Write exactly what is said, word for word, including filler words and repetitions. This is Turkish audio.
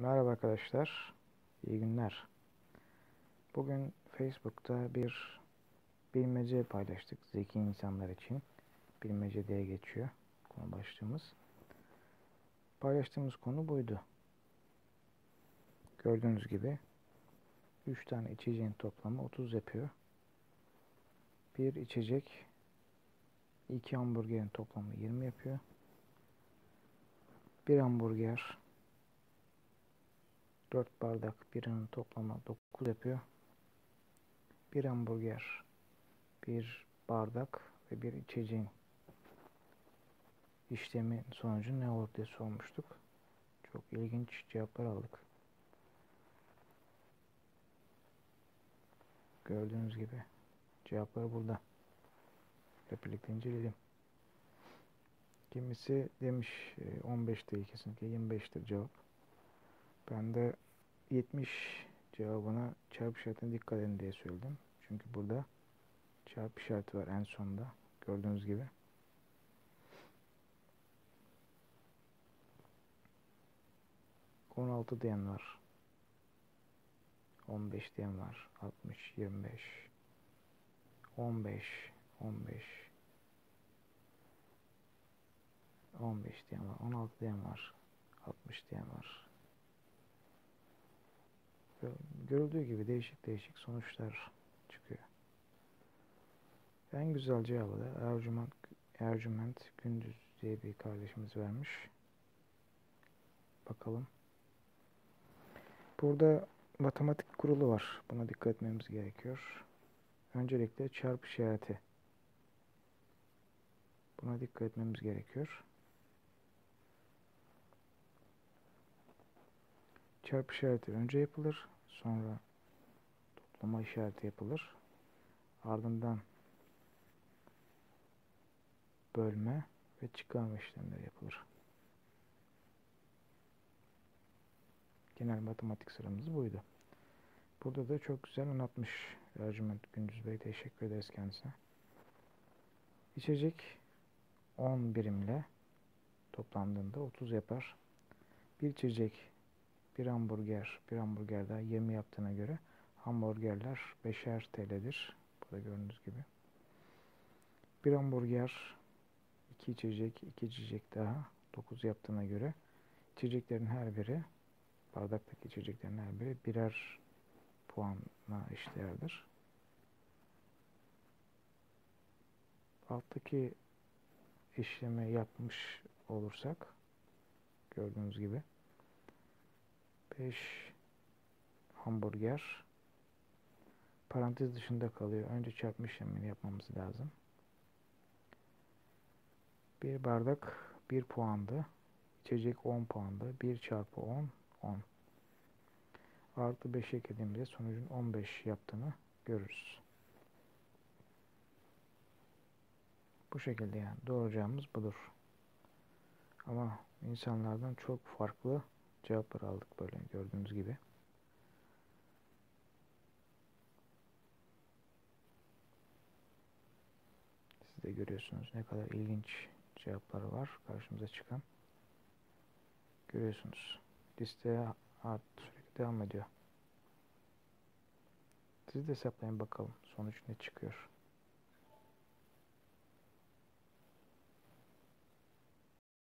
Merhaba arkadaşlar, iyi günler. Bugün Facebook'ta bir bilmece paylaştık zeki insanlar için. Bilmece diye geçiyor konu başlığımız. Paylaştığımız konu buydu. Gördüğünüz gibi üç tane içeceğin toplamı otuz yapıyor. Bir içecek iki hamburgerin toplamı yirmi yapıyor. Bir hamburger dört bardak birinin toplamı dokuz yapıyor. Bir hamburger, bir bardak ve bir içeceğin işlemin sonucu ne olur diye sormuştuk. Çok ilginç cevaplar aldık. Gördüğünüz gibi cevaplar burada. Hep birlikte inceleyelim. Kimisi demiş on beş değil kesinlikle yirmi beştir cevap. Ben de yetmiş cevabına çarpı işaretine dikkat edin diye söyledim. Çünkü burada çarpı işareti var en sonunda. Gördüğünüz gibi. on altı diyen var. on beş diyen var. altmış, yirmi beş, on beş, on beş, on beş diyen var. on altı diyen var. altmış diyen var. Görüldüğü gibi değişik değişik sonuçlar çıkıyor. En güzel cevabı da Ercüment, Ercüment Gündüz diye bir kardeşimiz vermiş. Bakalım. Burada matematik kurulu var. Buna dikkat etmemiz gerekiyor. Öncelikle çarpı işareti. Buna dikkat etmemiz gerekiyor. Çarpı işareti önce yapılır. Sonra toplama işareti yapılır. Ardından bölme ve çıkarma işlemleri yapılır. Genel matematik sıramız buydu. Burada da çok güzel anlatmış Ercüment Gündüz Bey. Teşekkür ederiz kendisine. İçecek on birimle toplandığında otuz yapar. Bir içecek, bir hamburger, bir hamburger daha yirmi yaptığına göre hamburgerler beşer T L'dir. Burada gördüğünüz gibi. Bir hamburger, iki içecek, iki içecek daha dokuz yaptığına göre içeceklerin her biri, bardaktaki içeceklerin her biri birer puanla eşdeğerdir. Alttaki işlemi yapmış olursak gördüğünüz gibi beş hamburger parantez dışında kalıyor. Önce çarpma işlemini yapmamız lazım. Bir bardak bir puandı. İçecek on puandı. bir çarpı on, on. Artı beş eklediğimizde sonucun on beş yaptığını görürüz. Bu şekilde yani doğru cevabımız budur. Ama insanlardan çok farklı cevaplar aldık böyle gördüğünüz gibi. Siz de görüyorsunuz ne kadar ilginç cevaplar var karşımıza çıkan. Görüyorsunuz. Listeye art sürekli devam ediyor. Siz de hesaplayın bakalım sonuç ne çıkıyor.